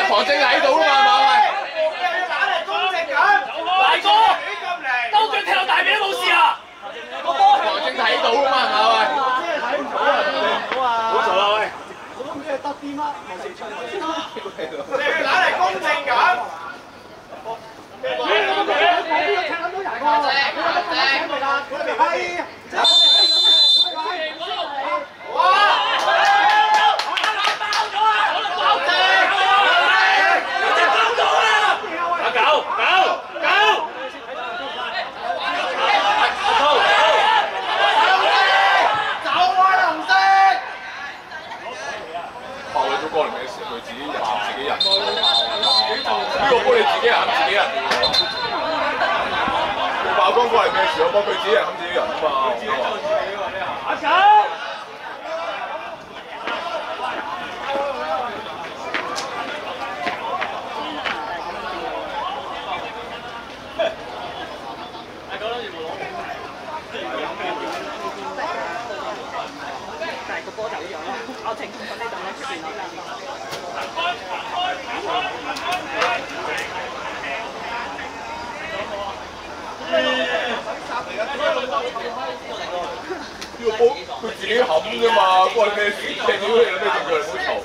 旁證睇到啦嘛，係咪？ 打嚟公正咁， 大哥，兜腳踢到大髀都冇事啊！個波旁證睇到啦嘛，係咪？ 睇唔到啊！ 好嘈啦喂！ 我都唔知係得啲乜，你打嚟公正咁。 過嚟咩事？佢自己人冚自己人，呢個波你自己人冚自己人。佢爆光過嚟咩事？我幫佢自己人冚自己人啊嘛。 阿狗！阿狗諗住冇攞。但係個波走咗咯，我停喺呢度咧，算啦。 呢個波佢自己冚啫嘛，關咩事？踢屌你啦咩？仲叫你唔好嘈。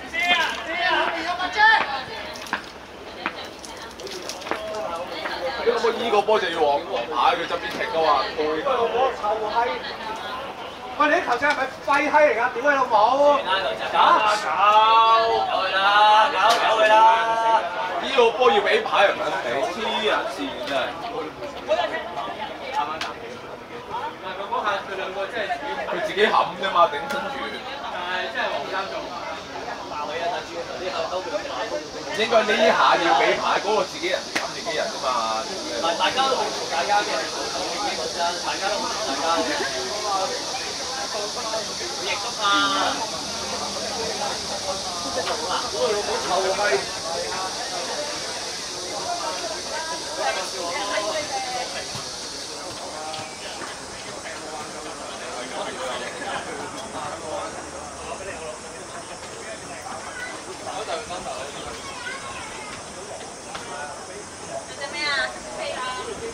你可唔可以依個波就要往牌佢側邊踢噶嘛？ 喂，你啲球證係咪廢閪嚟㗎？屌你老母！ 搞佢啦！ 呢個波要俾牌人哋，黐人線真係。佢自己冚啫嘛，頂身住。應該呢下要俾牌嗰個自己人冚自己人啫嘛。 大家都好嘈大家嘅，大家都唔嘈大家嘅。亦都嘛。我老母臭閪。 有隻咩啊？飛啊！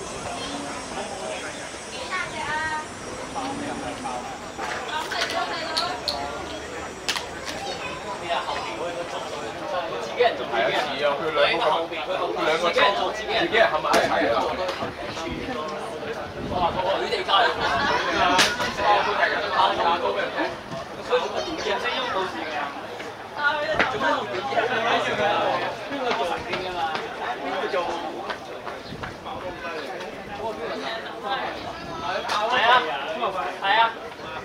幾大隻啊？咁細咗細佬。 咩啊？後邊嗰個捉佢自己人做自己人。 係啊，佢兩個佢兩個自己人冚埋一齊啊！ 哇！佢哋加入。 都係咁打高俾人踢。 所以個電競聲音冇事㗎。做咩用電競聲㗎？邊個做神經㗎嘛？邊個做？係啊，係啊。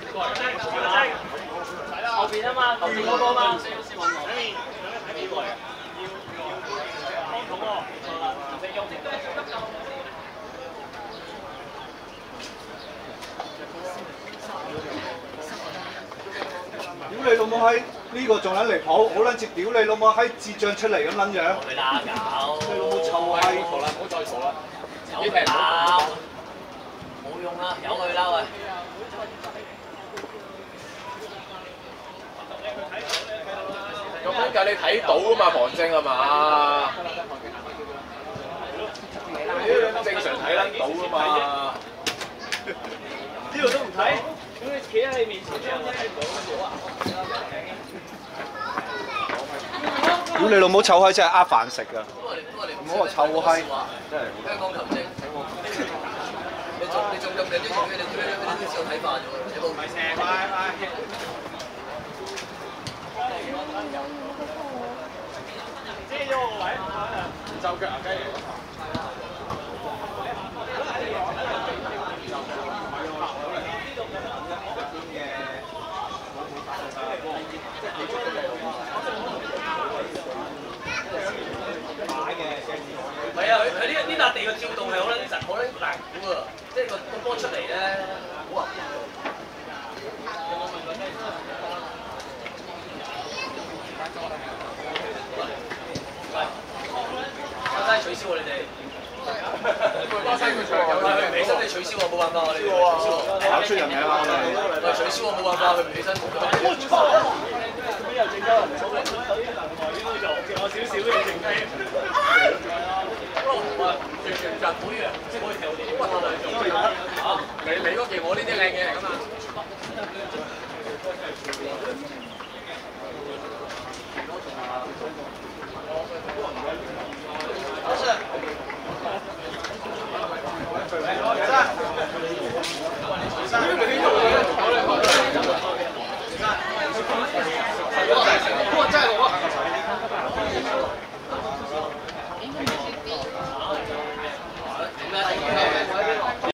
後邊啊嘛，後邊嗰個嘛，先揾我。邊個嚟？要系統喎，錯啦，唔識用。 屌你老母閪！呢個仲撚離譜，好撚似屌你老母閪智障出嚟咁撚樣。 佢打搞。 你老母臭閪！ 好啦，唔好再嘈啦。 有佢打。冇用啦，由佢啦喂。 咁樣計你睇到㗎嘛，旁證係嘛？正常睇得到㗎嘛？ 呢度都唔睇，咁你企喺你面前，你有冇睇到好啊？ 屌你老母臭閪真係呃飯食㗎！唔好話臭閪，真係。 香港球證，你仲咁靚啲做咩？你少睇法啫喎，你冇唔係成拜。遮咗個位，就腳牙雞嚟。唔係啊，佢呢笪地嘅照動係好撚難估啊！即係個波出嚟咧，好啊！巴西取消喎你哋， 巴西佢長有佢唔起身你取消喎，冇辦法我哋取消喎， 搞出人名啦！ 我哋取消喎，冇辦法佢唔起身。我操！做咩又正交人哋？首先男台應該就勁我少少都要剩雞。 完全就好樣，即係可以跳啲骨落去做。嚇，你嗰件我呢啲靚嘢嚟㗎嘛？